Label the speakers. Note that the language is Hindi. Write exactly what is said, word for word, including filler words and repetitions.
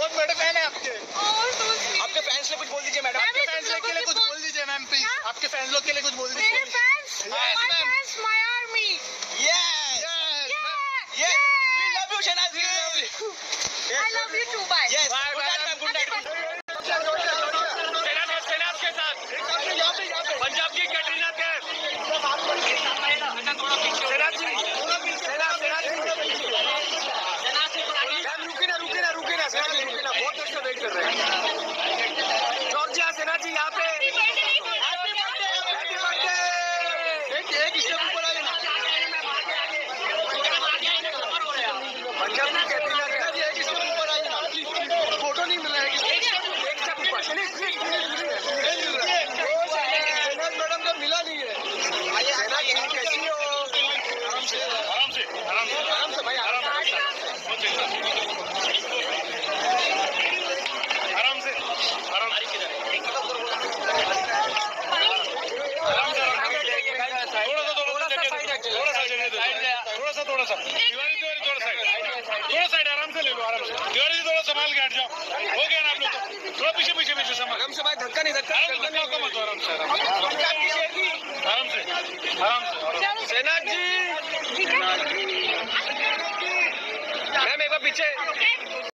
Speaker 1: बहुत बड़े फैन है आपके।
Speaker 2: आपके फैंस से कुछ बोल दीजिए मैडम।
Speaker 1: आपके फैंस लोग के लिए कुछ बोल दीजिए मैम प्लीज। आपके फैंस लोग के लिए कुछ बोल दीजिए।
Speaker 3: मेरे fans,
Speaker 1: Yes,
Speaker 3: my
Speaker 1: ma'am.
Speaker 3: fans, my army.
Speaker 2: Yes.
Speaker 1: Yes, ma'am.
Speaker 2: Yes. We love you, Shehnaaz ji.
Speaker 3: I love you too. Bye.
Speaker 2: Yes.
Speaker 1: Bye,
Speaker 2: Good
Speaker 1: bye,
Speaker 2: night, ma'am. Good night.
Speaker 1: Zainab के साथ पंजाब की कैटरीना कैफ। सेनाब जी, सेनाब सेनाब जी। मैम रुके ना रुके ना रुके ना सेनाब जी रुके ना, बहुत देर से वेट कर रहे हैं। जॉर्जिया सेनाब जी यहाँ पे। Happy birthday. एक एक स्टेप ऊपर आ लेना। पंजाब की कैटरीना कैफ जी, एक स्टेप ऊपर आ लेना। फोटो नहीं मिल रहा है। एक स्टेप ऊपर। प्लीज प्लीज मैडम का मिला नहीं है। आइए सेना जी कैसी हो? आराम से आराम से आराम से आराम से भाई आराम से आराम से आराम थोड़ा सा थोड़ा सा तिवारी तिवारी थोड़ा साइड थोड़ा साइड आराम से ले लो आराम से। तिवारी जी थोड़ा संभाल के हट जाओ। हो गया ना आप लोग? थोड़ा पीछे पीछे पीछे संभाल। आराम से भाई, धक्का नहीं धक्का धक्का होगा मत। आराम से आराम से आराम से। सेना जी मैम एक बार पीछे।